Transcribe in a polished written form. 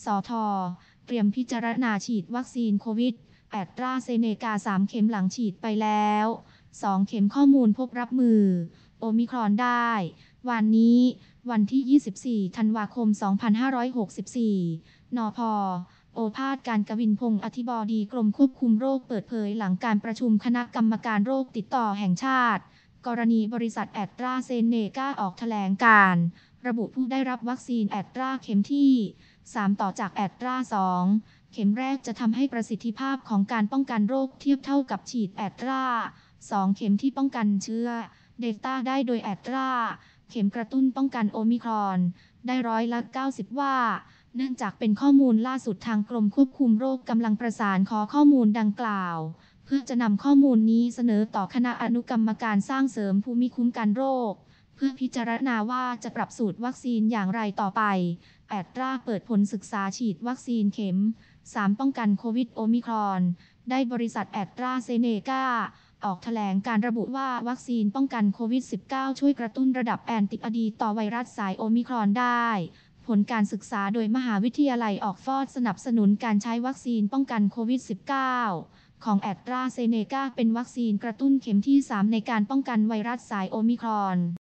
สท.เตรียมพิจารณาฉีดวัคซีนโควิดแอสตราเซเนกา3 เข็มหลังฉีดไปแล้ว2 เข็มข้อมูลพบรับมือโอมิครอนได้วันนี้วันที่ 24 ธันวาคม 2564 นพ.โอภาส การกวินพงษ์อธิบดีกรมควบคุมโรคเปิดเผยหลังการประชุมคณะกรรมการโรคติดต่อแห่งชาติกรณีบริษัทแอสตราเซเนกาออกแถลงการณ์ระบุผู้ได้รับวัคซีนแอสตราเข็มที่ 3 ต่อจากแอสตรา 2 เข็มแรกจะทำให้ประสิทธิภาพของการป้องกันโรคเทียบเท่ากับฉีดแอสตรา 2 เข็มที่ป้องกันเชื้อเดลต้าได้โดยแอสตราเข็มกระตุ้นป้องกันโอมิครอนได้90%ว่าเนื่องจากเป็นข้อมูลล่าสุดทางกรมควบคุมโรคกำลังประสานขอข้อมูลดังกล่าวเพื่อจะนำข้อมูลนี้เสนอต่อคณะอนุกรรมการสร้างเสริมภูมิคุ้มกันโรคเพื่อพิจารณาว่าจะปรับสูตรวัคซีนอย่างไรต่อไปแอสตราเปิดผลศึกษาฉีดวัคซีนเข็ม 3 ป้องกันโควิดโอมิครอนได้บริษัทแอสตราเซเนกาออกแถลงการระบุว่าวัคซีนป้องกันโควิด -19 ช่วยกระตุ้นระดับแอนติบอดีต่อไวรัสสายโอมิครอนได้ผลการศึกษาโดยมหาวิทยาลัยออกฟอร์ดสนับสนุนการใช้วัคซีนป้องกันโควิด -19 ของแอสตราเซเนกาเป็นวัคซีนกระตุ้นเข็มที่ 3 ในการป้องกันไวรัสสายโอมิครอน